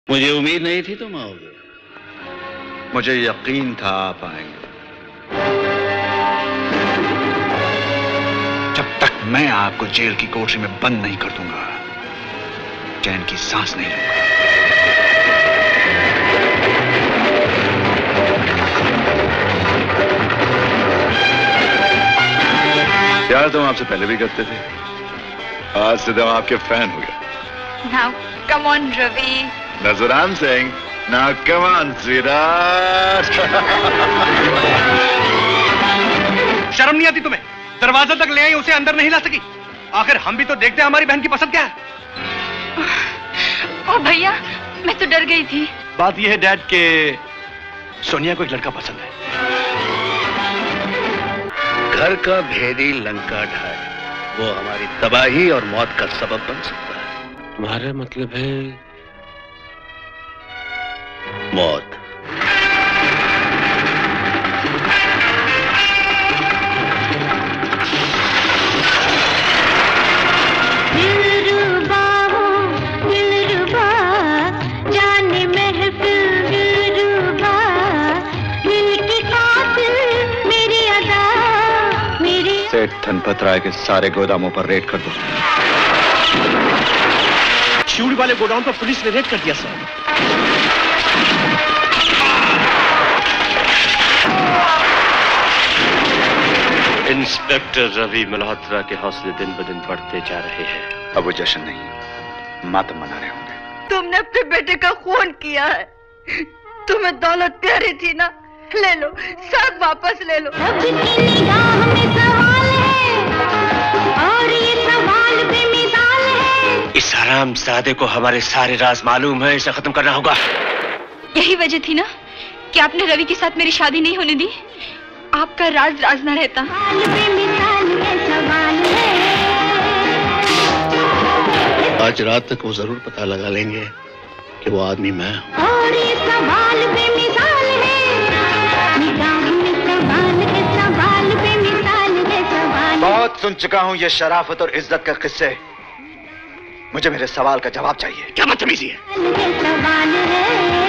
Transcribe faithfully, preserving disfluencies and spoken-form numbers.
मुझे उम्मीद नहीं थी तुम आओगे। मुझे यकीन था आप आएंगे। जब तक मैं आपको जेल की कोठरी में बंद नहीं कर दूंगा, चैन की सांस नहीं लूंगा। प्यार तो हम आपसे पहले भी करते थे, आज से तो हम आपके फैन हो गए। Now, come on, Ravi. That's what I'm saying. Now, come on, sweetheart. शर्म नहीं आती तुम्हें? दरवाजा तक ले आई, उसे अंदर नहीं ला सकी। आखिर हम भी तो देखते हैं हमारी बहन की पसंद क्या है। ओ भैया, मैं तो डर गई थी। बात यह है डैड के सोनिया को एक लड़का पसंद है। घर का भेदी लंका ढाए, वो हमारी तबाही और मौत का सबब बन सकता है। तुम्हारा मतलब है मौत। सेठ धनपत राय के सारे गोदामों पर रेड कर दो। शिवड़ी वाले गोडाउन पर पुलिस ने रेड कर दिया सर। इंस्पेक्टर रवि मल्होत्रा के हौसले दिन ब दिन बढ़ते जा रहे हैं। अब वो जश्न नहीं, मातम मना रहे होंगे। तुमने अपने बेटे का खून किया है। तुम्हें दौलत प्यारी थी ना, ले लो, सब वापस ले लो। रब की निगाह में सवाल है और ये सवाल बेमिसाल है। इस हरामजादे को हमारे सारे राज मालूम है, इसे खत्म करना होगा। यही वजह थी ना कि आपने रवि के साथ मेरी शादी नहीं होने दी। आपका राज राज न रहता। आज रात तक वो जरूर पता लगा लेंगे कि वो आदमी मैं हूँ। और ये सवाल बेमिसाल है, निगाह में सवाल है, सवाल बेमिसाल है, सवाल। बहुत सुन चुका हूँ ये शराफत और इज्जत का किस्से। मुझे मेरे सवाल का जवाब चाहिए। क्या बदतमीजी है? सवाल है।